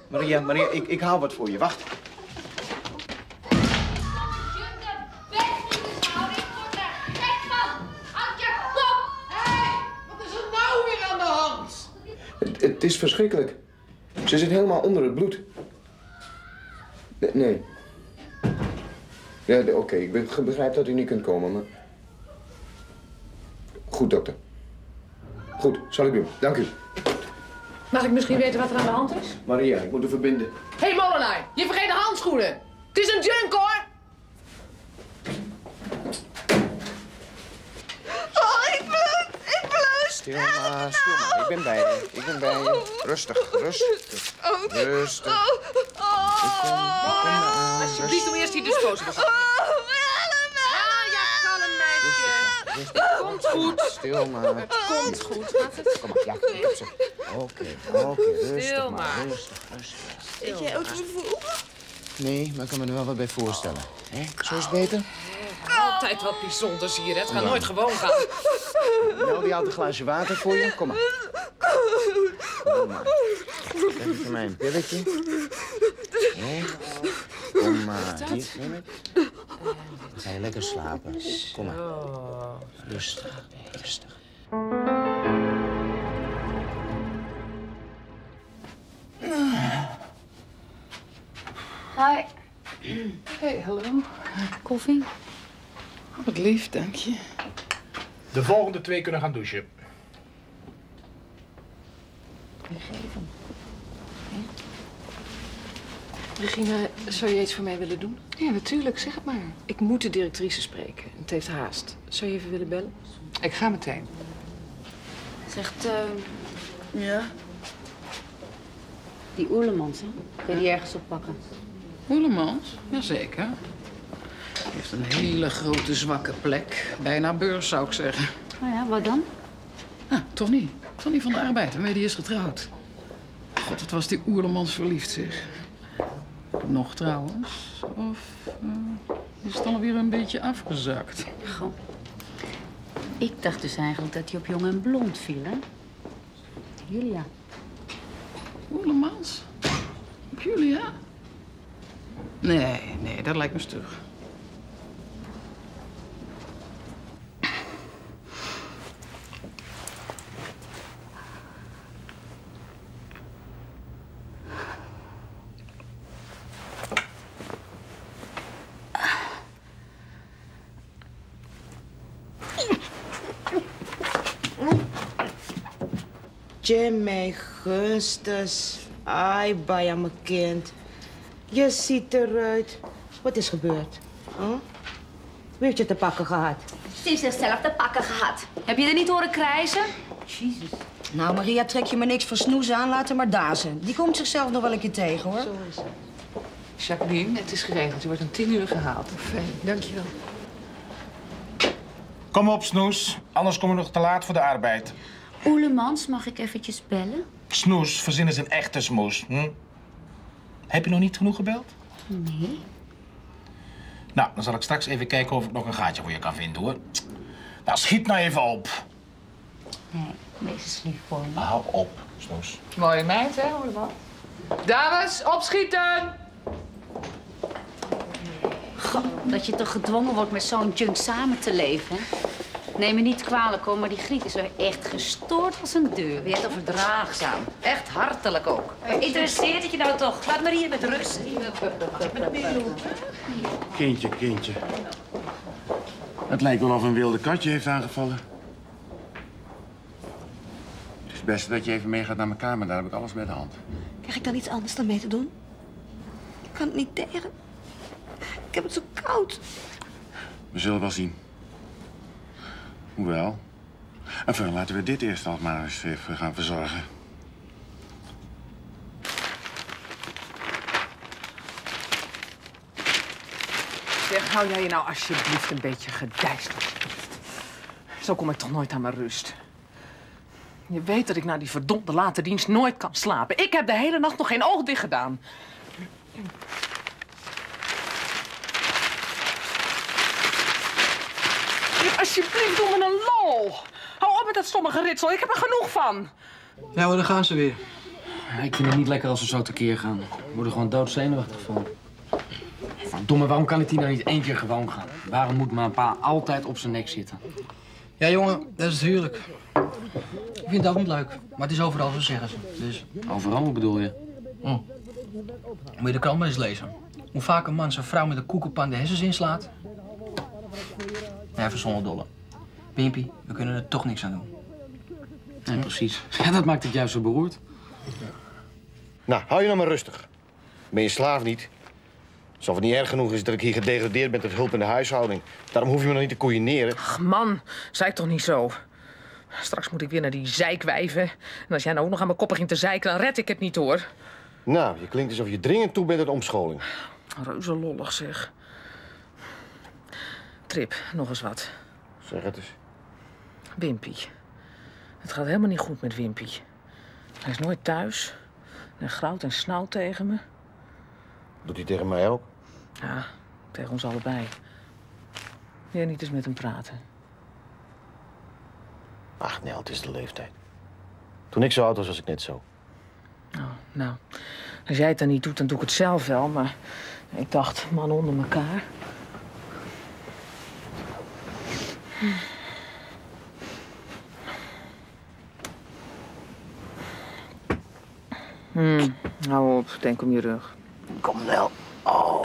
Maria, ik haal wat voor je. Wacht. Het is verschrikkelijk. Ze zit helemaal onder het bloed. Nee. Ja, oké, ik begrijp dat u niet kunt komen, maar... Goed, dokter. Goed, zal ik doen. Dank u. Mag ik misschien weten wat er aan de hand is? Maria, ik moet u verbinden. Hé, hey, molenaar, je vergeet de handschoenen. Het is een junk, hoor. Oh, ik bloed. Stil maar. Ik ben bij je. Rustig. Alsjeblieft, doe eerst die disposables. Ja, kalm, meisje. Het komt goed. Stil maar. Het komt goed. Kom maar, ja, ik heb ze. Oké, rustig maar. Weet jij ook gevoel? Nee, maar ik kan me er wel wat bij voorstellen. Zo is het beter? Altijd wat bijzonders hier, hè. Het gaat nooit gewoon gaan. Nou, die had een glaasje water voor je. Kom maar. Kom maar. Even mij een pilletje. Nee. Kom maar. Hier, neem het. Dan ga je lekker slapen. Kom maar. Rustig. Hi. Hey, hallo. Koffie? Oh, wat lief, dank je. De volgende 2 kunnen gaan douchen. Regina, zou je iets voor mij willen doen? Ja, natuurlijk. Zeg het maar. Ik moet de directrice spreken. Het heeft haast. Zou je even willen bellen? Ik ga meteen. Zegt, ja? Die Oerlemans, hè? Kun je die ergens oppakken? Oerlemans? Jazeker. Hij heeft een hele grote zwakke plek. Bijna beurs, zou ik zeggen. Oh ja, wat dan? Ah, toch niet. Tony van de Arbeid, waarmee die is getrouwd. God, wat was die Oerlemans verliefd, zeg. Nog trouwens? Of is het alweer een beetje afgezakt? Goh. Ik dacht dus eigenlijk dat hij op jong en blond viel, hè? Julia. Oerlemans? Op Julia? Nee, dat lijkt me stug. Jimmy, Gunstus. Ai, Baya, mijn kind. Je ziet eruit. Wat is gebeurd? Huh? Wie heeft je te pakken gehad? Ze heeft zichzelf te pakken gehad. Heb je er niet horen krijsen? Jezus. Nou, Maria, trek je maar niks voor snoes aan. Laat haar maar dazen. Die komt zichzelf nog wel een keer tegen, hoor. Zo is het. Jacqueline, het is geregeld. Je wordt om 10 uur gehaald. Fijn, dankjewel. Kom op, Snoes. Anders komen we nog te laat voor de arbeid. Oerlemans, mag ik eventjes bellen? Snoes, verzin is een echte smoes. Heb je nog niet genoeg gebeld? Nee. Nou, dan zal ik straks even kijken of ik nog een gaatje voor je kan vinden, hoor. Nou, schiet nou even op. Nee, wees eens lief voor me. Hou op, Snoes. Mooie meid, hè, Oerlemans? Dames, opschieten! Goh, dat je toch gedwongen wordt met zo'n junk samen te leven, hè? Neem me niet kwalijk, hoor, maar die Griet is wel echt gestoord als een deur. Weer toch verdraagzaam. Echt hartelijk ook. Interesseert het je nou toch? Laat me hier met rust. Kindje. Het lijkt wel of een wilde katje heeft aangevallen. Het is het beste dat je even meegaat naar mijn kamer. Daar heb ik alles bij de hand. Krijg ik dan iets anders dan mee te doen? Ik kan het niet tegen. Ik heb het zo koud. We zullen wel zien. Hoewel. Enfin, laten we dit eerst al maar eens even gaan verzorgen. Zeg, hou jij je nou alsjeblieft een beetje gedijst, alsjeblieft. Zo kom ik toch nooit aan mijn rust. Je weet dat ik na die verdomde late dienst nooit kan slapen. Ik heb de hele nacht nog geen oog dicht gedaan. Alsjeblieft, doe me een lol. Hou op met dat stomme geritsel. Ik heb er genoeg van. Ja, maar dan gaan ze weer. Ik vind het niet lekker als we zo tekeer gaan. We worden gewoon doodzenuwachtig van. Verdomme, waarom kan het hier nou niet 1 keer gewoon gaan? Waarom moet mijn pa altijd op zijn nek zitten? Ja, jongen, dat is huwelijk. Ik vind het ook niet leuk, maar het is overal zo, zeggen ze. Dus... Overal, wat bedoel je? Moet je de krant maar eens lezen. Hoe vaak een man zijn vrouw met een koekenpan de hersens inslaat. Ja, verzonnen dolle. Wimpy, we kunnen er toch niks aan doen. Nee, precies. Ja, dat maakt het juist zo beroerd. Nou, hou je nou maar rustig. Ben je slaaf niet? Alsof het niet erg genoeg is dat ik hier gedegradeerd ben tot hulp in de huishouding. Daarom hoef je me nog niet te koeieneren. Ach, man, zei ik toch niet zo. Straks moet ik weer naar die zeikwijven. En als jij nou ook nog aan mijn kop begint te zeiken, dan red ik het niet, hoor. Nou, je klinkt alsof je dringend toe bent aan omscholing. Reuze lollig, zeg. Trip, nog eens wat. Zeg het eens. Wimpy. Het gaat helemaal niet goed met Wimpy. Hij is nooit thuis. Hij grauwt en snauwt tegen me. Doet hij tegen mij ook? Ja, tegen ons allebei. Wil je niet eens met hem praten? Ach, nee, het is de leeftijd. Toen ik zo oud was, was ik net zo. Oh, nou, als jij het dan niet doet, dan doe ik het zelf wel. Maar ik dacht, man onder elkaar. Hou op, denk om je rug. Kom wel. Oh.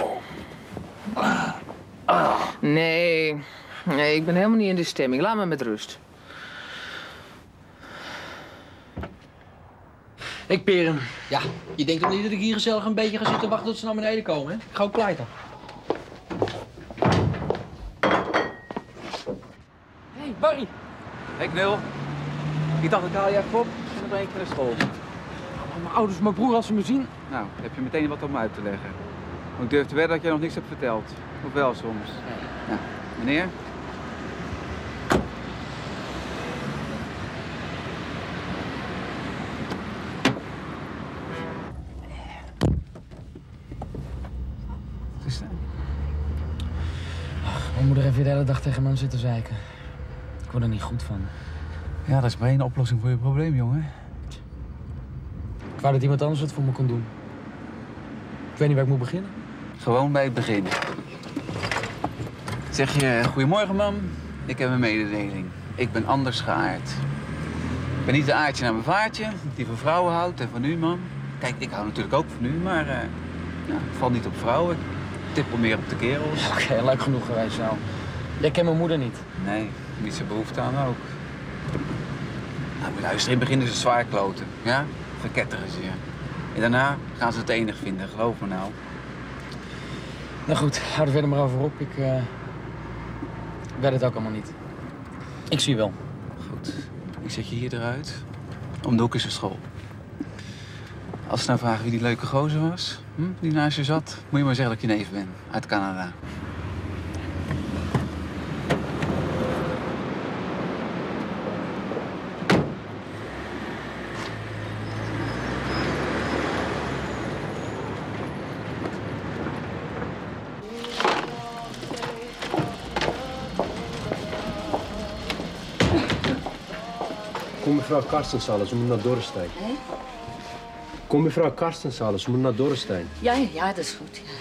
Nee, ik ben helemaal niet in de stemming. Laat me met rust. Ik peer hem. Ja, je denkt toch niet dat ik hier gezellig een beetje ga zitten wachten tot ze naar beneden komen, hè? Gauw pleiten. Hey, Barry. Hey, Knul. Ik dacht, ik haal je even op. En dan breng ik je naar school. Mijn ouders, mijn broer, als ze me zien... Nou, heb je meteen wat om uit te leggen. Maar ik durf te wedden dat jij nog niks hebt verteld. Of wel soms. Nou, meneer? Wat is dat? Mijn moeder heeft weer de hele dag tegen me zitten zeiken. Ik word er niet goed van. Ja, dat is maar één oplossing voor je probleem, jongen. Ik wou dat iemand anders het voor me kon doen. Ik weet niet waar ik moet beginnen. Gewoon bij het begin. Zeg je, goedemorgen, mam. Ik heb een mededeling. Ik ben anders geaard. Ik ben niet de aardje naar mijn vaartje, die van vrouwen houdt en van u, mam. Kijk, ik hou natuurlijk ook van u, maar het valt niet op vrouwen. Ik tippel meer op de kerels. Oké, leuk genoeg geweest zo. Jij kent mijn moeder niet. Nee, niet zijn behoefte aan ook. Nou, maar luister, in het begin is het zwaar kloten, ja? Verketteren ze je. En daarna gaan ze het enig vinden, geloof me nou. Nou goed, hou er verder maar over op. Ik weet het ook allemaal niet. Ik zie je wel. Goed, ik zet je hier eruit. Om de hoek is er school. Als ze nou vragen wie die leuke gozer was, die naast je zat, moet je maar zeggen dat ik je neef ben, uit Canada. Kom mevrouw Karstensalen, ze moet naar Dorrestein. Kom mevrouw Karstensalen, ze moet naar Dorrestein. Ja, dat is goed. Ja.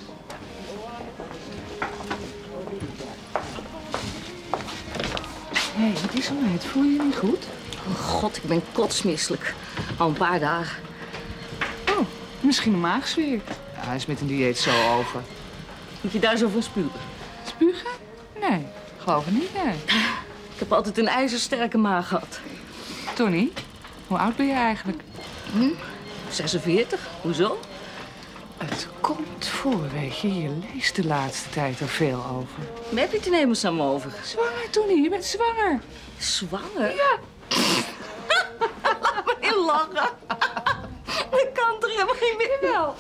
Hé, wat is er meid? Voel je je niet goed? Oh god, ik ben kotsmisselijk. Al een paar dagen. Oh, misschien een maagzweer. Ja, hij is met een dieet zo over. Moet je daar zo van spugen? Spugen? Nee, geloof ik niet, nee. Ik heb altijd een ijzersterke maag gehad. Tony, hoe oud ben je eigenlijk? 46. Hoezo? Het komt voor, weet je. Je leest de laatste tijd er veel over. Waar heb je het in hemelsnaam over? Zwanger, Tony. Je bent zwanger. Zwanger? Ja. Laat me niet lachen. Dat kan toch helemaal niet meer wel?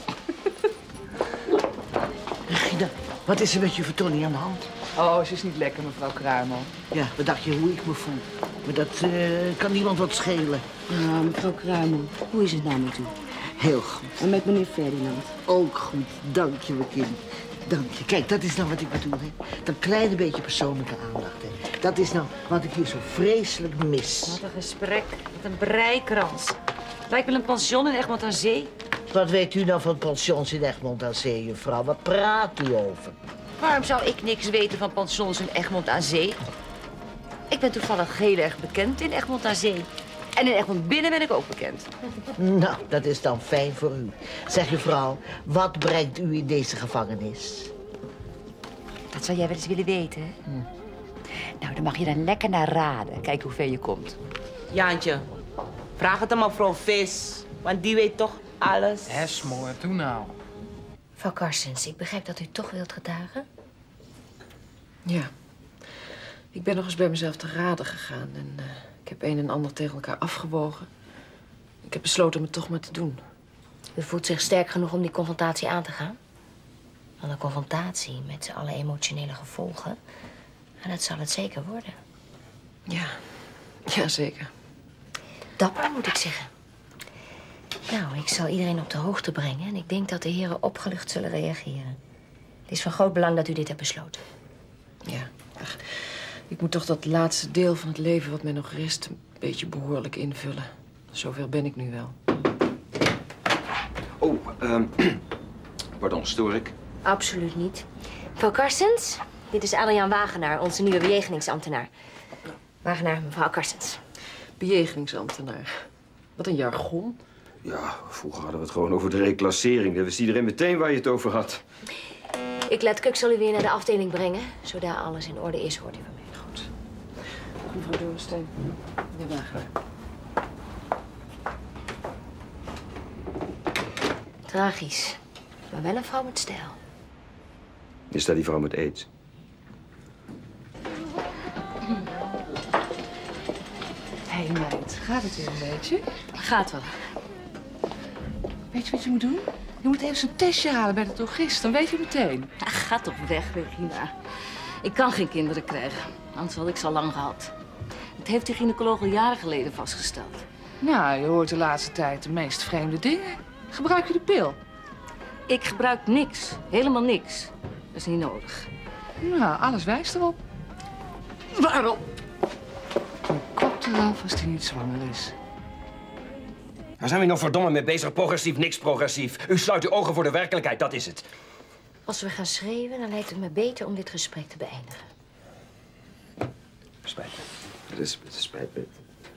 Regina, wat is er met je voor Tony aan de hand? Oh, ze is niet lekker, mevrouw Kruimel. Ja, wat dacht je hoe ik me voel? Maar dat kan niemand wat schelen. Nou, mevrouw Kruimel, hoe is het nou met u? Heel goed. En met meneer Ferdinand? Ook goed, dank je, mijn kind. Dank je. Kijk, dat is nou wat ik bedoel, hè. Dat kleine beetje persoonlijke aandacht, hè. Dat is nou wat ik hier zo vreselijk mis. Wat een gesprek, wat een breikrans. Lijkt wel een pension in Egmond aan Zee. Wat weet u nou van pensions in Egmond aan Zee, juffrouw? Wat praat u over? Waarom zou ik niks weten van pensions in Egmond aan Zee? Ik ben toevallig heel erg bekend in Egmond aan Zee. En in Egmond binnen ben ik ook bekend. Nou, dat is dan fijn voor u. Zeg, juffrouw, wat brengt u in deze gevangenis? Dat zou jij wel eens willen weten, hè? Nou, dan mag je dan lekker naar raden. Kijk hoe ver je komt. Jaantje, vraag het aan mevrouw Vis. Want die weet toch alles. Smoor, doe nou. Mevrouw Karstens, ik begrijp dat u toch wilt getuigen. Ja. Ik ben nog eens bij mezelf te raden gegaan. En ik heb een en ander tegen elkaar afgewogen. Ik heb besloten om het toch maar te doen. U voelt zich sterk genoeg om die confrontatie aan te gaan? Want een confrontatie met alle emotionele gevolgen... en dat zal het zeker worden. Ja, zeker. Dapper, moet ik zeggen. Nou, ik zal iedereen op de hoogte brengen... en ik denk dat de heren opgelucht zullen reageren. Het is van groot belang dat u dit hebt besloten. Ja, ach, ik moet toch dat laatste deel van het leven wat mij nog rest... een beetje behoorlijk invullen. Zover ben ik nu wel. Oh, pardon, stoor ik? Absoluut niet. Mevrouw Karstens, dit is Adriaan Wagenaar, onze nieuwe bejegeningsambtenaar. Wagenaar, mevrouw Karstens. Bejegeningsambtenaar. Wat een jargon. Ja, vroeger hadden we het gewoon over de reclassering. Dan wist iedereen meteen waar je het over had. Ik laat Kuksel u weer naar de afdeling brengen. Zodra alles in orde is, hoort u van mij. Goed. Mevrouw Dorensteen. Meneer Wagenaar. Tragisch. Maar wel een vrouw met stijl. Is dat die vrouw met aids? Hé meid, gaat het weer een beetje? Gaat wel. Weet je wat je moet doen? Je moet even een testje halen bij de drogist, dan weet je meteen. Ach, ga toch weg, Regina. Ik kan geen kinderen krijgen. Anders had ik ze al lang gehad. Dat heeft de gynaecoloog al jaren geleden vastgesteld. Nou, je hoort de laatste tijd de meest vreemde dingen. Gebruik je de pil? Ik gebruik niks. Helemaal niks. Dat is niet nodig. Nou, alles wijst erop. Waarom? Een kop eraf als die niet zwanger is. Waar zijn we nou verdomme mee bezig? Progressief, niks progressief. U sluit uw ogen voor de werkelijkheid, dat is het. Als we gaan schreeuwen, dan lijkt het me beter om dit gesprek te beëindigen. Spijt me. Het spijt me.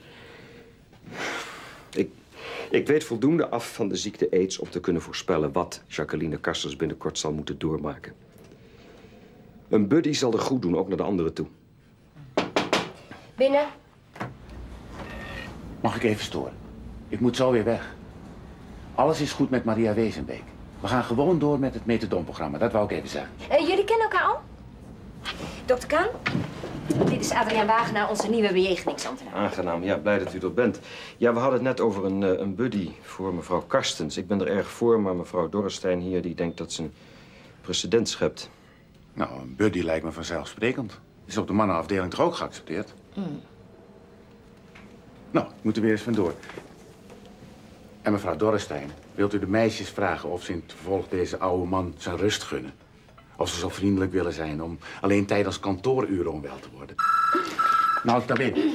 Ik weet voldoende af van de ziekte aids om te kunnen voorspellen wat Jacqueline Karstens binnenkort zal moeten doormaken. Een buddy zal er goed doen, ook naar de anderen toe. Binnen. Mag ik even storen? Ik moet zo weer weg. Alles is goed met Maria Wezenbeek. We gaan gewoon door met het metadonprogramma, dat wou ik even zeggen. Jullie kennen elkaar al? Dokter Kaan? Dit is Adriaan Wagenaar, onze nieuwe bejegeningsambtenaar. Aangenaam, ja, blij dat u er bent. Ja, we hadden het net over een buddy voor mevrouw Karstens. Ik ben er erg voor, maar mevrouw Dorrestein hier die denkt dat ze een precedent schept. Nou, een buddy lijkt me vanzelfsprekend. Is op de mannenafdeling toch ook geaccepteerd? Nou, ik moet er weer eens vandoor. En mevrouw Dorrestein, wilt u de meisjes vragen of ze in het vervolg deze oude man zijn rust gunnen? Of ze zo vriendelijk willen zijn om alleen tijdens kantooruren onwel te worden? Nou, ik daar binnen.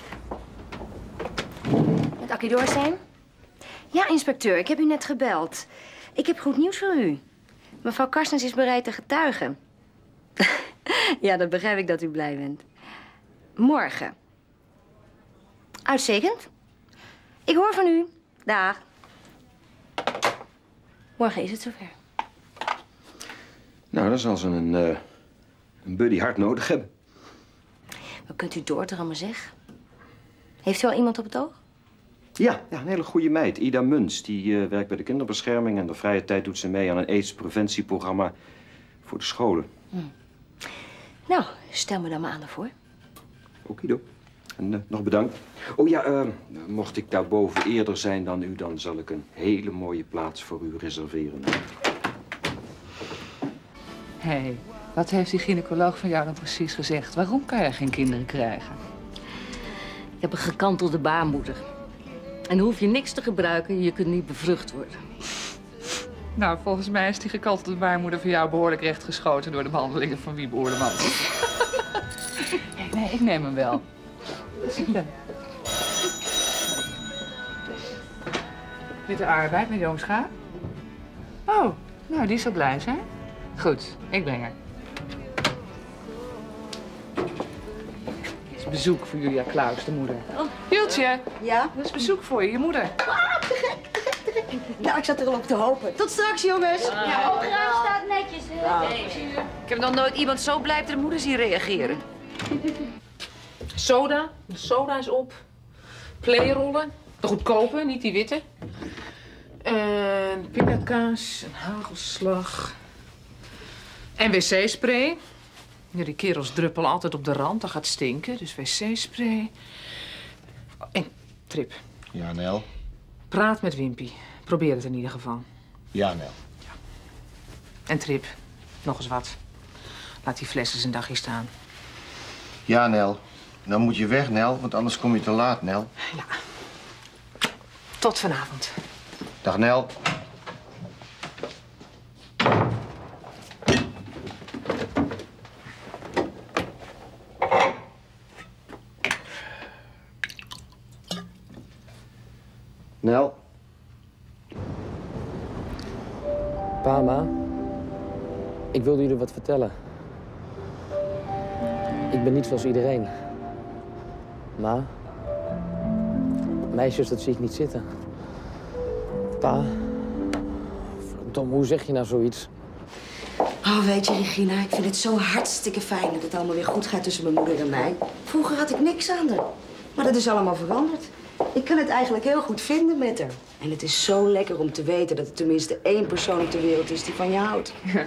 Met Akkie Dorrestein? Ja, inspecteur, ik heb u net gebeld. Ik heb goed nieuws voor u. Mevrouw Karstens is bereid te getuigen. Ja, dat begrijp ik dat u blij bent. Morgen. Uitstekend. Ik hoor van u. Dag. Morgen is het zover. Nou, dan zal ze een buddy hard nodig hebben. Maar kunt u doordrammen, zeg? Heeft u al iemand op het oog? Ja, een hele goede meid. Ida Muns. Die werkt bij de kinderbescherming. En de vrije tijd doet ze mee aan een aids-preventieprogramma voor de scholen. Nou, stel me dan maar aan ervoor. Okido. En nog bedankt. Oh ja, mocht ik daarboven eerder zijn dan u, dan zal ik een hele mooie plaats voor u reserveren. Hé, wat heeft die gynaecoloog van jou dan precies gezegd? Waarom kan je geen kinderen krijgen? Ik heb een gekantelde baarmoeder. En dan hoef je niks te gebruiken, je kunt niet bevrucht worden. Nou, volgens mij is die gekantelde baarmoeder voor jou behoorlijk rechtgeschoten door de behandelingen van Wiebe Oerlemans. Nee, ik neem hem wel. Met de arbeid, met Joomscha? Oh, nou, die zal blij zijn. Goed, ik breng haar. Het is bezoek voor Julia Klaus, de moeder. Hieltje, Ja? dat is bezoek voor je moeder. Nou, ik zat er al op te hopen. Tot straks, jongens. Ja, opruim staat netjes, hè? Ik heb nog nooit iemand zo blij op de moeder zien reageren. Soda, de soda is op. Playrollen, de goedkope, niet die witte. En pindakaas, een hagelslag. En wc-spray. Ja, die kerels druppelen altijd op de rand, dat gaat stinken. Dus wc-spray. En Trip, Ja, Nel. praat met Wimpy. Probeer het in ieder geval. Ja, Nel. En Trip, nog eens wat. Laat die fles eens een dagje staan. Ja, Nel. Dan moet je weg, Nel, want anders kom je te laat, Nel. Ja. Tot vanavond. Dag, Nel. Nel. Pa, ma. Ik wilde jullie wat vertellen. Ik ben niet zoals iedereen. Ma. Meisjes, dat zie ik niet zitten. Pa. Verdomme, hoe zeg je nou zoiets? Oh, weet je, Regina, ik vind het zo hartstikke fijn dat het allemaal weer goed gaat tussen mijn moeder en mij. Vroeger had ik niks aan haar. Maar dat is allemaal veranderd. Ik kan het eigenlijk heel goed vinden met haar. En het is zo lekker om te weten dat er tenminste één persoon op de wereld is die van je houdt. Ja.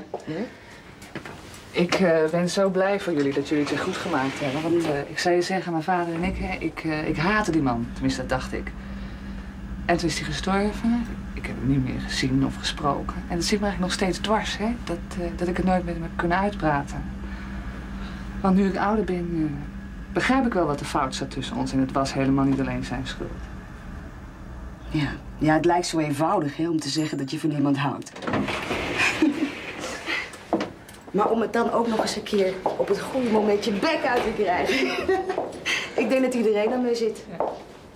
Ik ben zo blij voor jullie dat jullie het weer goed gemaakt hebben. Want ik zou je zeggen, mijn vader en ik haatte die man. Tenminste, dat dacht ik. En toen is hij gestorven. Ik heb hem niet meer gezien of gesproken. En dat zit me eigenlijk nog steeds dwars, hè. Dat ik het nooit met hem heb kunnen uitpraten. Want nu ik ouder ben, begrijp ik wel wat er fout zat tussen ons. En het was helemaal niet alleen zijn schuld. Ja, het lijkt zo eenvoudig, hè, om te zeggen dat je van iemand houdt. Maar om het dan ook nog eens een keer op het goede moment je bek uit te krijgen. Ik denk dat iedereen ermee zit. Ja.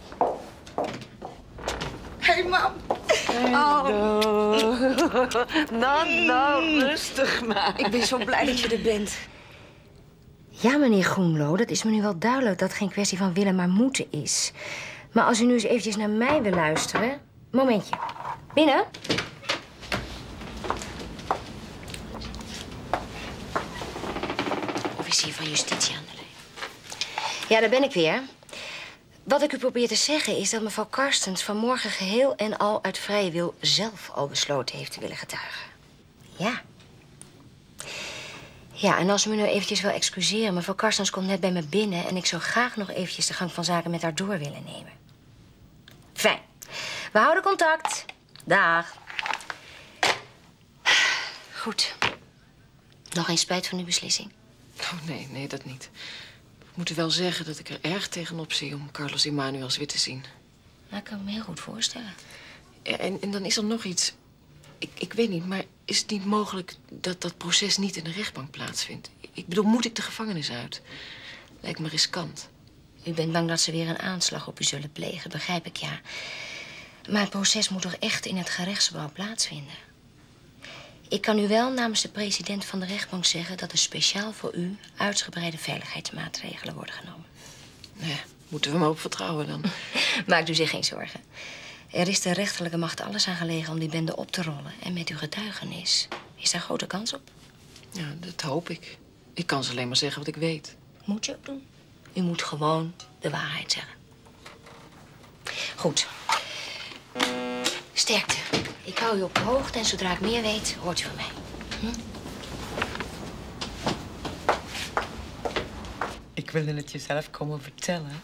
Hey, mam. Hallo. Nou, rustig maar. Ik ben zo blij dat je er bent. Ja, meneer Groenlo, dat is me nu wel duidelijk dat het geen kwestie van willen, maar moeten is. Maar als u nu eens eventjes naar mij wil luisteren... Momentje. Binnen. Officier van Justitie aan de lijn. Ja, daar ben ik weer. Wat ik u probeer te zeggen is dat mevrouw Karstens vanmorgen geheel en al uit vrije wil zelf al besloten heeft te willen getuigen. Ja. Ja, en als u me nu eventjes wil excuseren, mevrouw Karstens komt net bij me binnen en ik zou graag nog eventjes de gang van zaken met haar door willen nemen. Fijn. We houden contact. Dag. Goed. Nog geen spijt van uw beslissing? Oh, nee, dat niet. Ik moet u wel zeggen dat ik er erg tegenop zie om Carlos Emanuels weer te zien. Nou, ik kan me heel goed voorstellen. Ja, en dan is er nog iets. Ik weet niet, maar is het niet mogelijk dat dat proces niet in de rechtbank plaatsvindt? Ik bedoel, moet ik de gevangenis uit? Lijkt me riskant. U bent bang dat ze weer een aanslag op u zullen plegen, begrijp ik, ja. Maar het proces moet toch echt in het gerechtsgebouw plaatsvinden? Ik kan u wel namens de president van de rechtbank zeggen dat er speciaal voor u uitgebreide veiligheidsmaatregelen worden genomen. Nee, moeten we me op vertrouwen dan? Maakt u zich geen zorgen. Er is de rechterlijke macht alles aan gelegen om die bende op te rollen. En met uw getuigenis is daar grote kans op. Ja, dat hoop ik. Ik kan ze alleen maar zeggen wat ik weet. Moet je ook doen. U moet gewoon de waarheid zeggen. Goed. Sterkte. Ik hou u op de hoogte en zodra ik meer weet, hoort u van mij. Ik wilde het je zelf komen vertellen.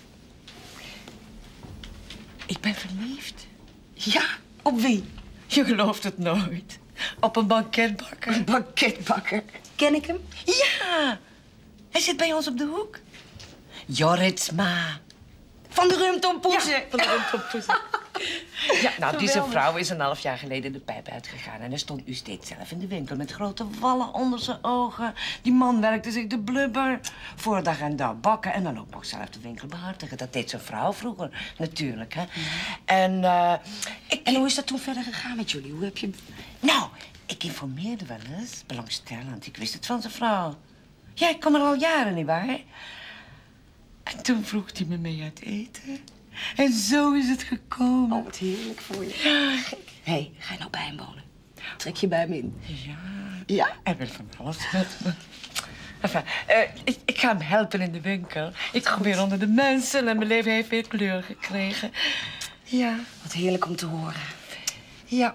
Ik ben verliefd. Ja, op wie? Je gelooft het nooit. Op een banketbakker. Een banketbakker? Ken ik hem? Ja, hij zit bij ons op de hoek. Jorritsma. Van de rumtompoezen. Ja, van de rumtompoezen. Ja, nou, deze vrouw is een half jaar geleden de pijp uitgegaan. En hij stond nu steeds zelf in de winkel met grote wallen onder zijn ogen. Die man werkte zich de blubber. Voor dag en dag bakken en dan ook nog zelf de winkel behartigen. Dat deed zijn vrouw vroeger, natuurlijk, hè. En, En hoe is dat toen verder gegaan met jullie? Hoe heb je... Nou, ik informeerde wel eens, belangstellend. Ik wist het van zijn vrouw. Ja, ik kom er al jaren, nietwaar? En toen vroeg hij me mee uit eten. En zo is het gekomen. Oh, wat heerlijk voor je. Ja, gek. Hé, ga je nou bij hem wonen? Trek je bij hem in? Ja. Ja? Hij wil van alles met me. Enfin, ik ga hem helpen in de winkel. Ik kom weer onder de mensen en mijn leven heeft weer kleur gekregen. Ja. Wat heerlijk om te horen. Ja.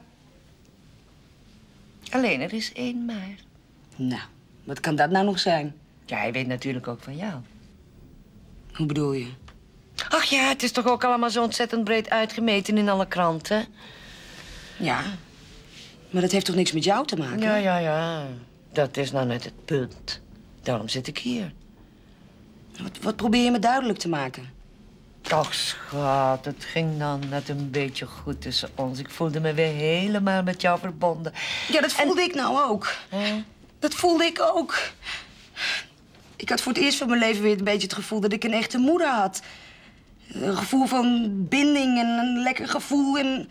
Alleen, er is 1 maar. Nou, wat kan dat nou nog zijn? Ja, hij weet natuurlijk ook van jou. Hoe bedoel je? Ach ja, het is toch ook allemaal zo ontzettend breed uitgemeten in alle kranten? Ja, maar dat heeft toch niks met jou te maken? Ja. Dat is nou net het punt. Daarom zit ik hier. Wat probeer je me duidelijk te maken? Ach, schat, het ging dan net een beetje goed tussen ons. Ik voelde me weer helemaal met jou verbonden. Ja, dat voelde ik nou ook. Dat voelde ik ook. Ik had voor het eerst van mijn leven weer een beetje het gevoel dat ik een echte moeder had. Een gevoel van binding en een lekker gevoel en...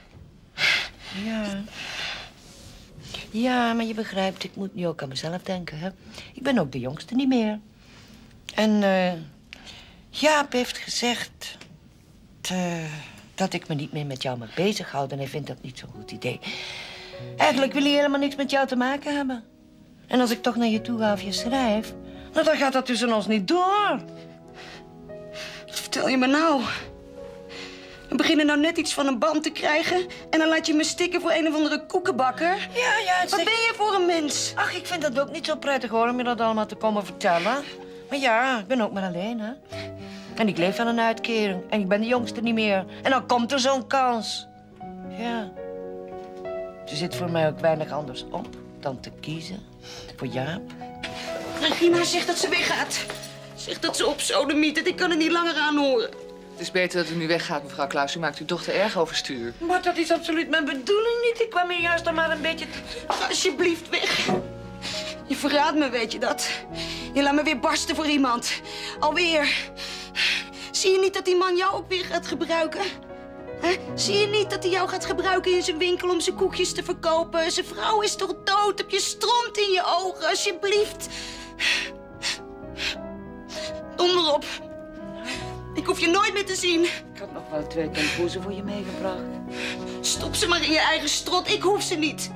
Ja, maar je begrijpt, ik moet nu ook aan mezelf denken, hè. Ik ben ook de jongste niet meer. En Jaap heeft gezegd dat ik me niet meer met jou mag bezighouden. En hij vindt dat niet zo'n goed idee. Eigenlijk wil hij helemaal niks met jou te maken hebben. En als ik toch naar je toe ga of je schrijf, nou, dan gaat dat tussen ons niet door. Wat vertel je me nou? We beginnen nou net iets van een band te krijgen... en dan laat je me stikken voor een of andere koekenbakker. Ja, Wat ben je voor een mens? Ach, ik vind dat ook niet zo prettig, hoor, om je dat allemaal te komen vertellen. Maar ja, ik ben ook maar alleen, hè. En ik leef van een uitkering. En ik ben de jongste niet meer. En dan komt er zo'n kans. Ja. Er zit voor mij ook weinig anders op dan te kiezen voor Jaap. Regina zegt dat ze weggaat. Zegt dat ze op sodemiet. Ik kan er niet langer aan horen. Het is beter dat u nu weggaat, mevrouw Klaus. U maakt uw dochter erg overstuur. Maar dat is absoluut mijn bedoeling niet. Ik kwam hier juist dan maar een beetje... Ga alsjeblieft weg. Je verraadt me, weet je dat? Je laat me weer barsten voor iemand. Alweer. Zie je niet dat die man jou ook weer gaat gebruiken? Hè? Zie je niet dat hij jou gaat gebruiken in zijn winkel om zijn koekjes te verkopen? Zijn vrouw is toch dood? Heb je stront in je ogen, alsjeblieft? Donder op. Ik hoef je nooit meer te zien. Ik had nog wel 2 tompoezen voor je meegebracht. Stop ze maar in je eigen strot. Ik hoef ze niet.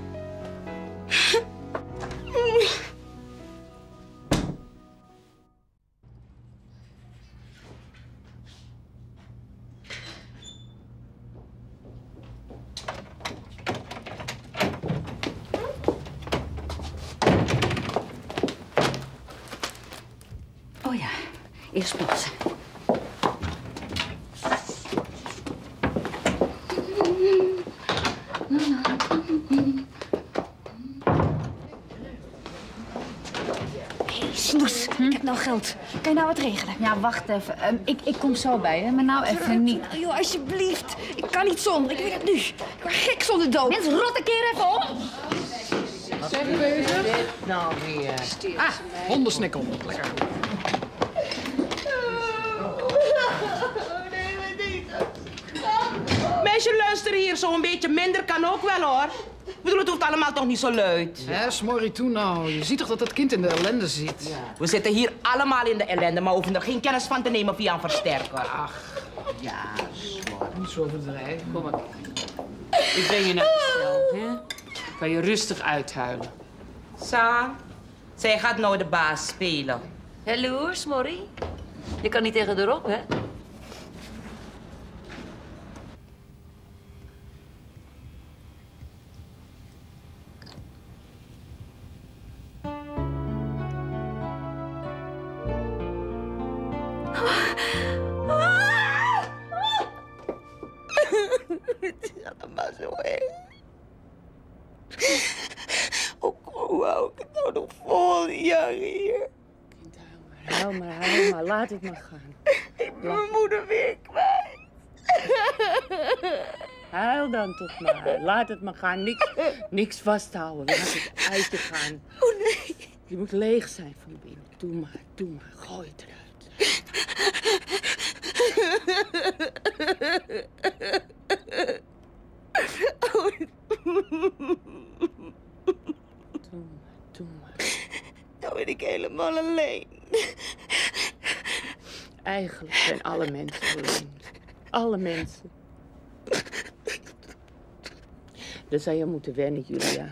Oh ja, eerst plassen. Snoes, ik heb nou geld. Kan je nou wat regelen? Ja, wacht even. Ik kom zo bij je, maar nou even niet. Joh, alsjeblieft. Ik kan niet zonder. Ik weet het nu. Ik word gek zonder dood. Mens, rot een keer even op. Zijn we bezig? Nou weer. Ah, hondensnikkel. Lekker. Meisje, luister hier. Zo een beetje minder kan ook wel, hoor. Ik bedoel, het hoeft allemaal toch niet zo luid. Hé, smorrie toe nou. Je ziet toch dat dat kind in de ellende zit? Ja. We zitten hier allemaal in de ellende, maar hoeven er geen kennis van te nemen via een versterker. Ach, ja, niet zo overdrijven. Kom maar. Ik breng je naar je cel, hè? Kan je rustig uithuilen. Sa, zij gaat nou de baas spelen. Hallo, Smorrie. Je kan niet tegen erop, hè? Het gaat allemaal zo heen. Hoe hou ik het nou nog vol, jaar hier? Huil maar, laat het maar gaan. Ik ben mijn moeder weer kwijt. Huil dan toch maar. Laat het maar gaan. Niks vasthouden. Laat het uitje gaan. Oh nee. Je moet leeg zijn van binnen. Doe maar. Gooi het eruit. Doe maar. Nou ben ik helemaal alleen. Eigenlijk zijn alle mensen alleen. Alle mensen. Daar zou je moeten wennen, Julia.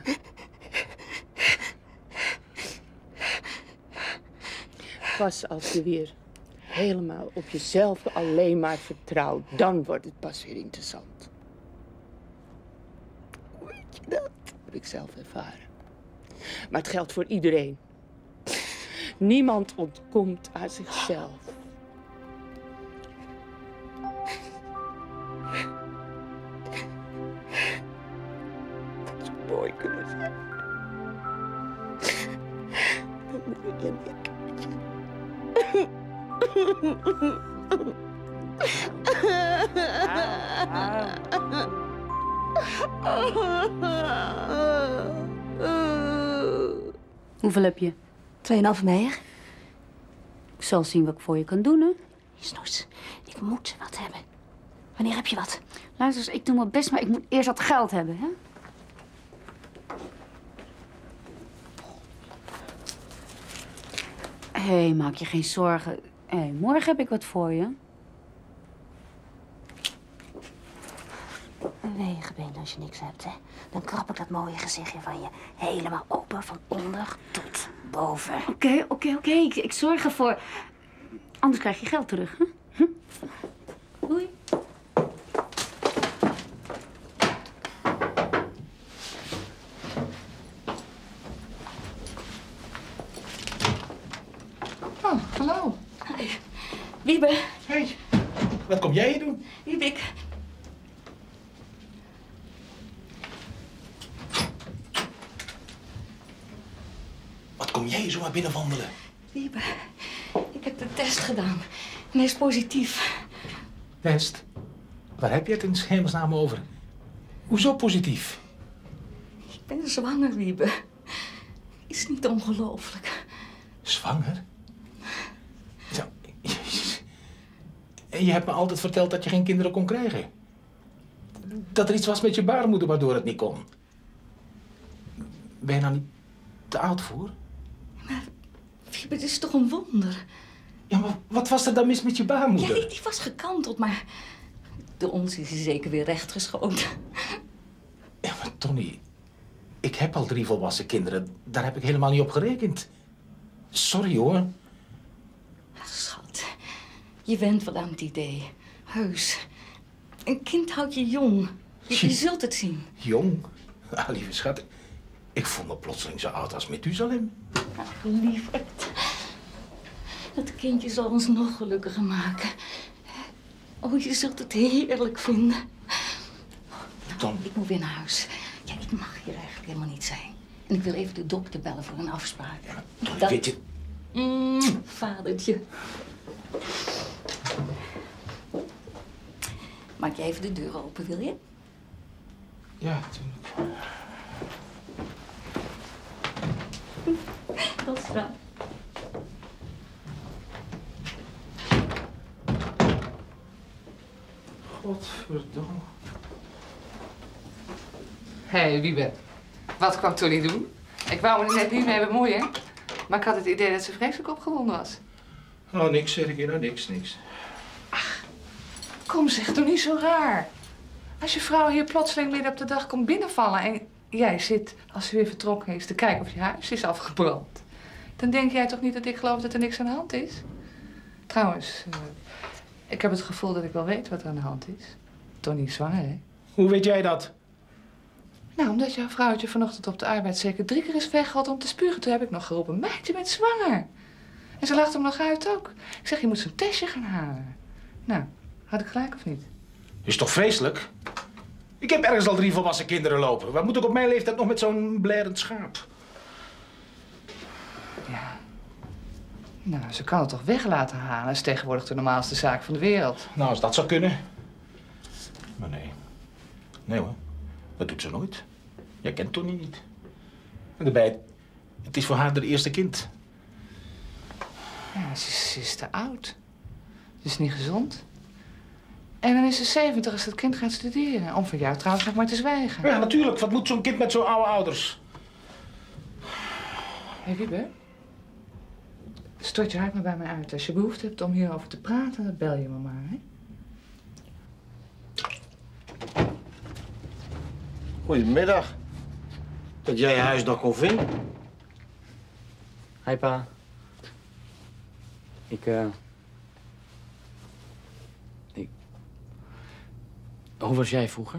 Pas als je weer helemaal op jezelf alleen maar vertrouwt, dan wordt het pas weer interessant. Hoe weet je dat? Dat heb ik zelf ervaren. Maar het geldt voor iedereen. Niemand ontkomt aan zichzelf. Het zou mooi kunnen zijn. Dan moet ik en ik. Hoeveel heb je? 2,5 meer. Ik zal zien wat ik voor je kan doen, hè? Snoes, ik moet wat hebben. Wanneer heb je wat? Luister eens, ik doe mijn best, maar ik moet eerst wat geld hebben, hè? Hé, maak je geen zorgen. Hé, morgen heb ik wat voor je. Een wegenbeen als je niks hebt, hè. Dan krap ik dat mooie gezichtje van je helemaal open, van onder tot boven. Oké. Ik zorg ervoor. Anders krijg je geld terug, hè? Doei. Oh, hallo. Hi. Wiebe. Hey, wat kom jij hier doen? Wiebik. Wat kom jij hier zo maar binnenwandelen? Wiebe, ik heb de test gedaan. En hij is positief. Test? Waar heb je het in hemelsnaam over? Hoezo positief? Ik ben zwanger, Wiebe. Is niet ongelooflijk. Zwanger? Ja, jezus. En je hebt me altijd verteld dat je geen kinderen kon krijgen. Dat er iets was met je baarmoeder waardoor het niet kon. Ben je nou niet te oud voor? Maar, Wiebe, het is toch een wonder? Ja, maar wat was er dan mis met je baarmoeder? Ja, die was gekanteld, maar de ons is zeker weer rechtgeschoten. Ja, maar Tony, ik heb al 3 volwassen kinderen. Daar heb ik helemaal niet op gerekend. Sorry, hoor. Schat, je went wel aan het idee. Heus. Een kind houdt je jong. Je zult het zien. Jong? Ah, lieve schat. Ik voel me plotseling zo oud als Methusalem. Ach, lieverd. Dat kindje zal ons nog gelukkiger maken. Oh, je zult het heerlijk vinden. Dan... Ik moet weer naar huis. Ja, ik mag hier eigenlijk helemaal niet zijn. En ik wil even de dokter bellen voor een afspraak. Dat... Weet je... Vadertje. Maak jij even de deur open, wil je? Ja, natuurlijk. Tot straks. Godverdomme. Hé, Wiebe. Wat kwam Tony doen? Ik wou me er net niet mee bemoeien. Maar ik had het idee dat ze vreselijk opgewonden was. Nou, niks, zeg ik je. Nou, niks. Kom zeg, doe niet zo raar. Als je vrouw hier plotseling midden op de dag komt binnenvallen en jij zit, als ze weer vertrokken is, te kijken of je huis is afgebrand. Dan denk jij toch niet dat ik geloof dat er niks aan de hand is? Trouwens, ik heb het gevoel dat ik wel weet wat er aan de hand is. Tony is zwanger, hè? Hoe weet jij dat? Nou, omdat jouw vrouwtje vanochtend op de arbeid zeker 3 keer is weggehaald om te spugen. Toen heb ik nog geroepen, meid, je bent zwanger. En ze lachte hem nog uit ook. Ik zeg, je moet zo'n testje gaan halen. Nou, had ik gelijk of niet? Is toch vreselijk? Ik heb ergens al 3 volwassen kinderen lopen. Wat moet ik op mijn leeftijd nog met zo'n blerend schaap? Ja. Nou, ze kan het toch weg laten halen. Dat is tegenwoordig de normaalste zaak van de wereld. Nou, als dat zou kunnen. Maar nee. Nee hoor, dat doet ze nooit. Jij kent Tony niet. En daarbij, het is voor haar haar eerste kind. Ja, ze is te oud. Ze is niet gezond. En dan is ze 70 als het kind gaat studeren. Om van jou trouwens nog maar te zwijgen. Ja, natuurlijk. Wat moet zo'n kind met zo'n oude ouders? Hé, Wiebe. Stort je hart maar bij mij uit. Als je behoefte hebt om hierover te praten, dan bel je me maar, hè? Goedemiddag. Dat jij je huis nog kon vinden. Hi, pa. Hoe was jij vroeger?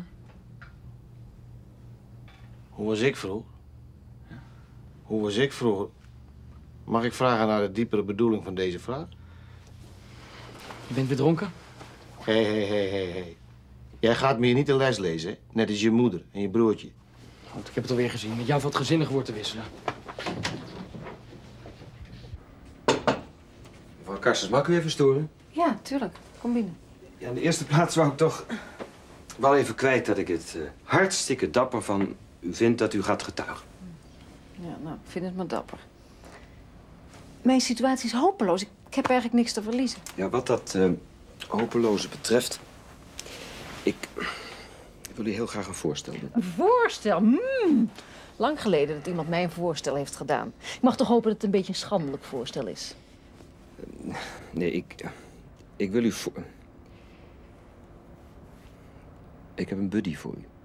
Hoe was ik vroeger? Hoe was ik vroeger? Mag ik vragen naar de diepere bedoeling van deze vraag? Je bent weer dronken? Hé. Jij gaat me hier niet de les lezen, hè? Net als je moeder en je broertje. Want ik heb het alweer gezien. Met jou valt gezinnig woord te wisselen. Mevrouw Karstens, mag ik u even storen? Ja, tuurlijk. Kom binnen. Ja, in de eerste plaats wou ik toch wel even kwijt dat ik het hartstikke dapper van u vind dat u gaat getuigen. Ja, nou, ik vind het maar dapper. Mijn situatie is hopeloos. Ik heb eigenlijk niks te verliezen. Ja, wat dat hopeloze betreft, ik wil u heel graag een voorstel doen. Een voorstel? Lang geleden dat iemand mij een voorstel heeft gedaan. Ik mag toch hopen dat het een beetje een schandelijk voorstel is. Nee, ik wil u Ik heb een buddy voor u.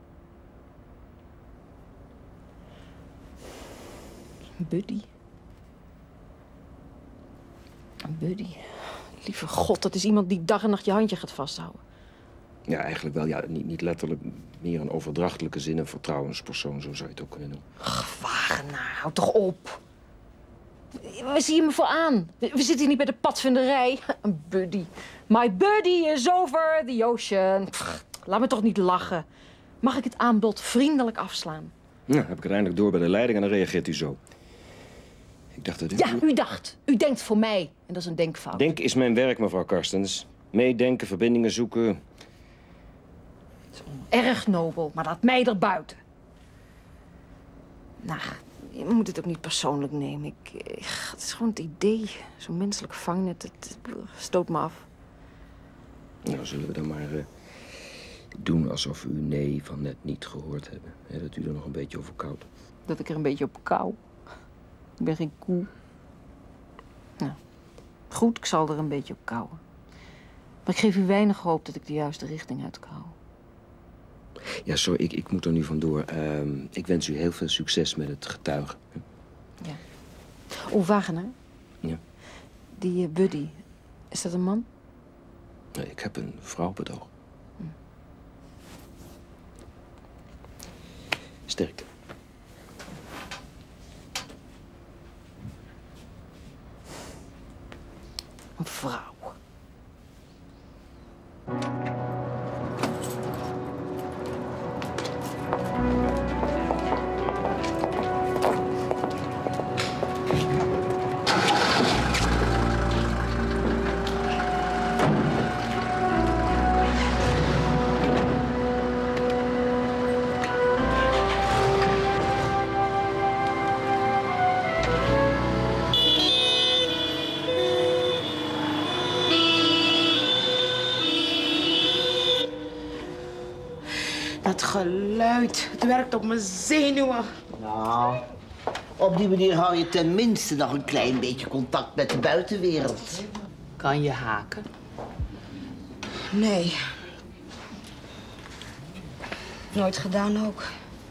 Een buddy? Een buddy? Lieve God, dat is iemand die dag en nacht je handje gaat vasthouden. Ja, eigenlijk wel. Ja, niet letterlijk, meer een overdrachtelijke zin, een vertrouwenspersoon, zo zou je het ook kunnen noemen. Wagenaar, houd toch op. Waar zie je me voor aan? We zitten hier niet bij de padvinderij. Een buddy. My buddy is over the ocean. Pff, laat me toch niet lachen. Mag ik het aanbod vriendelijk afslaan? Nou, heb ik het eindelijk door bij de leiding en dan reageert u zo. Ik dacht dat u... Ja, u dacht. U denkt voor mij. En dat is een denkfout. Denken is mijn werk, mevrouw Karstens. Meedenken, verbindingen zoeken. Erg nobel, maar laat mij erbuiten. Nou, je moet het ook niet persoonlijk nemen. Het is gewoon het idee. Zo'n menselijk vangnet, het stoot me af. Nou, zullen we dan maar doen alsof u nee van net niet gehoord hebben. Hè, dat u er nog een beetje over koudt. Dat ik er een beetje op kou. Ik ben geen koe. Nou, goed, ik zal er een beetje op kauwen. Maar ik geef u weinig hoop dat ik de juiste richting uitkauw. Ja, sorry, ik moet er nu vandoor. Ik wens u heel veel succes met het getuigen. Ja. Oh, Wagenaar? Ja. Die buddy, is dat een man? Nee, ik heb een vrouw bedoeld. Sterkte. Een vrouw. Dat geluid, het werkt op mijn zenuwen. Nou, op die manier hou je tenminste nog een klein beetje contact met de buitenwereld. Kan je haken? Nee. Nooit gedaan ook.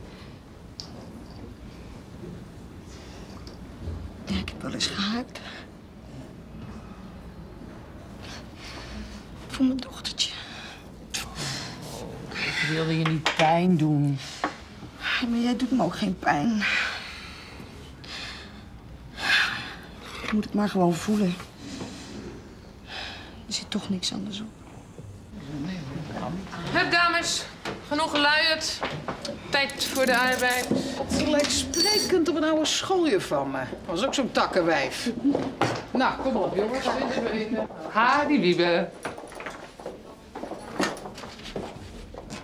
Ja, ik heb wel eens gehaakt. Voor mijn dochtertje. Ik wilde je niet pijn doen. Maar jij doet me ook geen pijn. Ik moet het maar gewoon voelen. Er zit toch niks anders op. Hup, dames. Genoeg geluierd. Tijd voor de arbeid. Het lijkt sprekend op een oude schooier van me. Was ook zo'n takkenwijf. Nou, kom op, jongens. Ha, die Wiebe.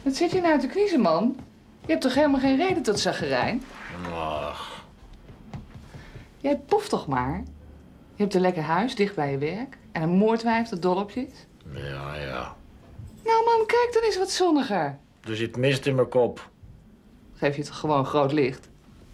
Wat zit je nou te kniezen, man? Je hebt toch helemaal geen reden tot zagerijn? Ach. Jij poeft toch maar? Je hebt een lekker huis dicht bij je werk en een moordwijf dat dol op je is. Ja. Nou man, kijk dan eens wat zonniger. Er zit mist in mijn kop. Geef je toch gewoon groot licht?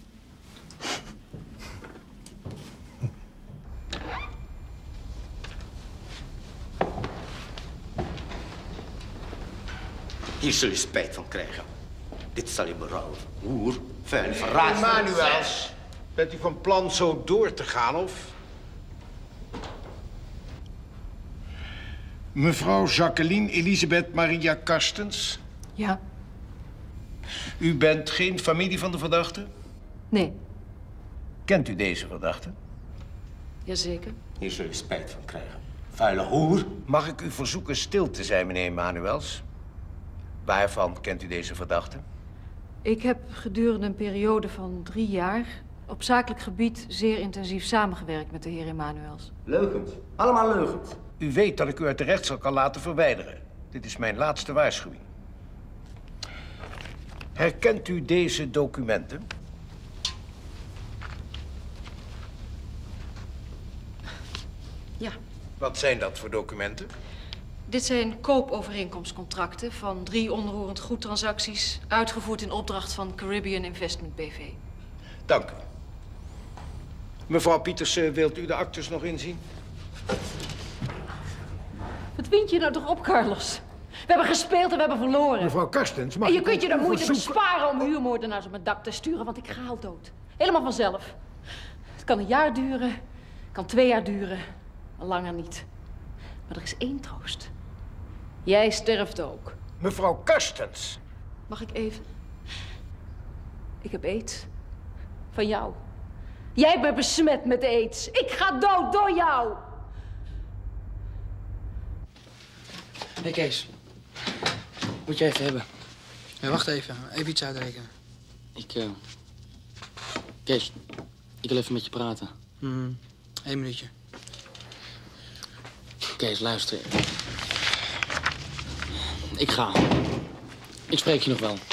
Hier zul je spijt van krijgen. Dit zal je berouwen. Hoer, vuil, verraad. Manuels, bent u van plan zo door te gaan, of? Mevrouw Jacqueline Elisabeth Maria Karstens? Ja. U bent geen familie van de verdachte? Nee. Kent u deze verdachte? Jazeker. Hier zul je spijt van krijgen. Vuile hoer. Mag ik u verzoeken stil te zijn, meneer Manuels? Waarvan kent u deze verdachte? Ik heb gedurende een periode van 3 jaar op zakelijk gebied zeer intensief samengewerkt met de heer Emanuels. Leugens. Allemaal leugens. U weet dat ik u uit de rechtszaal kan laten verwijderen. Dit is mijn laatste waarschuwing. Herkent u deze documenten? Ja. Wat zijn dat voor documenten? Dit zijn koopovereenkomstcontracten van 3 onroerend goedtransacties, uitgevoerd in opdracht van Caribbean Investment BV. Dank u. Mevrouw Pietersen, wilt u de actes nog inzien? Wat wind je nou toch op, Carlos? We hebben gespeeld en we hebben verloren. Mevrouw Karstens, mag En je ik kunt je u de moeite verzoeken- besparen om huurmoordenaars op mijn dak te sturen, want ik ga al dood. Helemaal vanzelf. Het kan 1 jaar duren, het kan 2 jaar duren, maar langer niet. Maar er is 1 troost. Jij sterft ook. Mevrouw Karstens. Mag ik even? Ik heb aids. Van jou. Jij bent besmet met aids. Ik ga dood door jou. Hé Kees. Moet je even hebben. Ja, wacht even. Even iets uitrekenen. Kees, ik wil even met je praten. 1 minuutje. Kees, luister. Ik ga. Ik spreek je nog wel.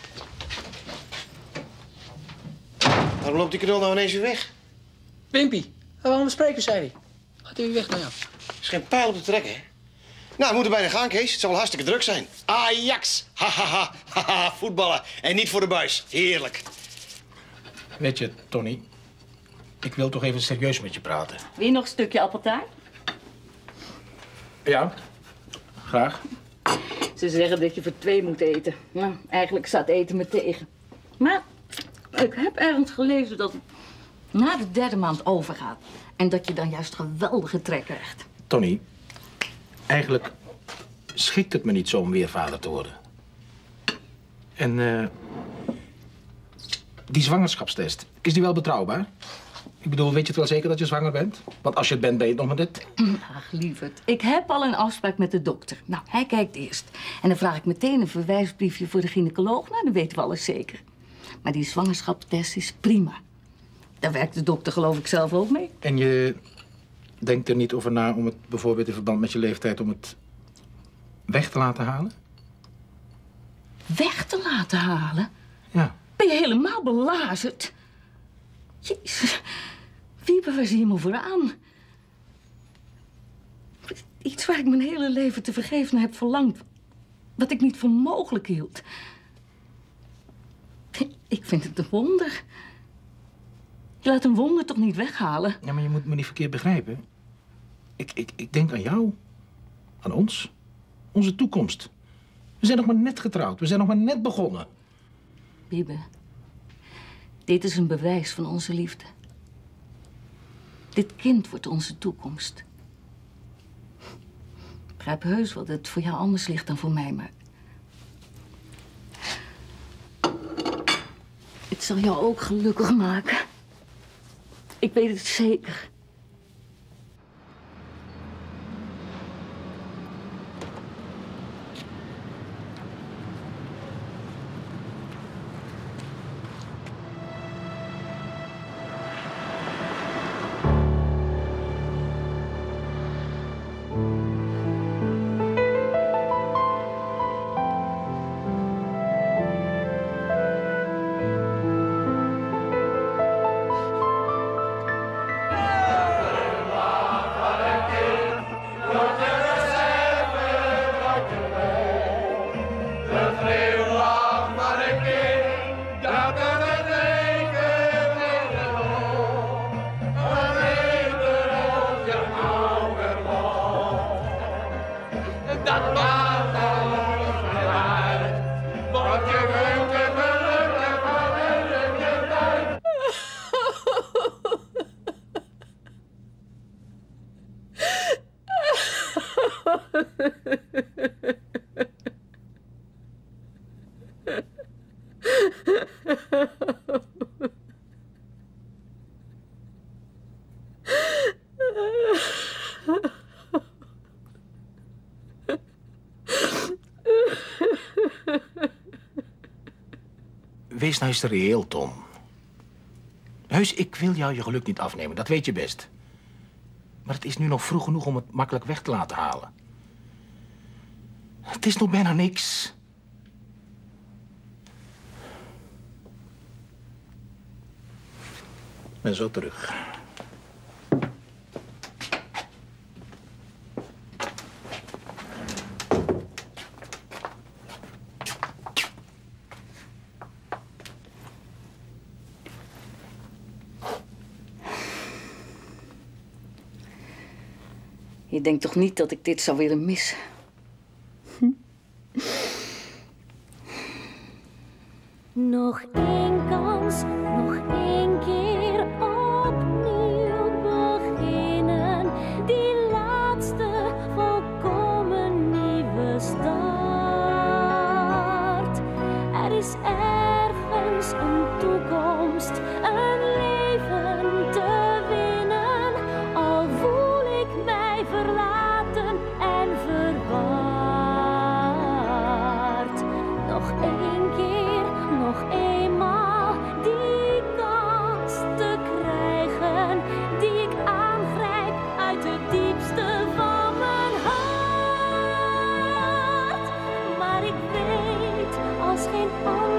Waarom loopt die knul nou ineens weer weg? Pimpie, we gaan bespreken, zei hij. Gaat hij weer weg naar jou? Er is geen pijl op te trekken, hè? Nou, we moeten bijna gaan, Kees. Het zal wel hartstikke druk zijn. Ajax! Haha, voetballen. En niet voor de buis. Heerlijk. Weet je, Tony, ik wil toch even serieus met je praten. Wil je nog een stukje appeltaart? Ja, graag. Ze zeggen dat je voor 2 moet eten. Nou, eigenlijk staat eten me tegen. Maar ik heb ergens gelezen dat het na de 3e maand overgaat. En dat je dan juist geweldige trek krijgt. Tony, eigenlijk schikt het me niet zo om weer vader te worden. En die zwangerschapstest, is die wel betrouwbaar? Ik bedoel, weet je het wel zeker dat je zwanger bent? Want als je het bent, ben je het nog maar dit. Ach, lieverd. Ik heb al een afspraak met de dokter. Nou, hij kijkt eerst. En dan vraag ik meteen een verwijsbriefje voor de gynaecoloog. Nou, dan weten we alles zeker. Maar die zwangerschapstest is prima. Daar werkt de dokter geloof ik zelf ook mee. En je denkt er niet over na om het bijvoorbeeld in verband met je leeftijd om het weg te laten halen? Weg te laten halen? Ja. Ben je helemaal belazerd? Jezus. Wiebe, waar zie je me voor aan? Iets waar ik mijn hele leven te vergeven heb verlangd. Wat ik niet voor mogelijk hield. Ik vind het een wonder. Je laat een wonder toch niet weghalen? Ja, maar je moet me niet verkeerd begrijpen. Ik denk aan jou. Aan ons. Onze toekomst. We zijn nog maar net getrouwd. We zijn nog maar net begonnen. Wiebe, dit is een bewijs van onze liefde. Dit kind wordt onze toekomst. Ik begrijp heus wel dat het voor jou anders ligt dan voor mij, maar... Het zal jou ook gelukkig maken. Ik weet het zeker. Wees nou eens reëel, Tom. Heus, ik wil jou je geluk niet afnemen, dat weet je best. Maar het is nu nog vroeg genoeg om het makkelijk weg te laten halen. Het is nog bijna niks. Ik ben zo terug. Je denkt toch niet dat ik dit zou willen missen? Nog één kans, nog één keer opnieuw beginnen. Die laatste volkomen nieuwe start. Er is ergens een toekomst, een leven te winnen. Al voel ik mij verlaten en verward. Nog één keer, nog eenmaal die kans te krijgen, die ik aangrijp uit het diepste van mijn hart. Maar ik weet als geen ander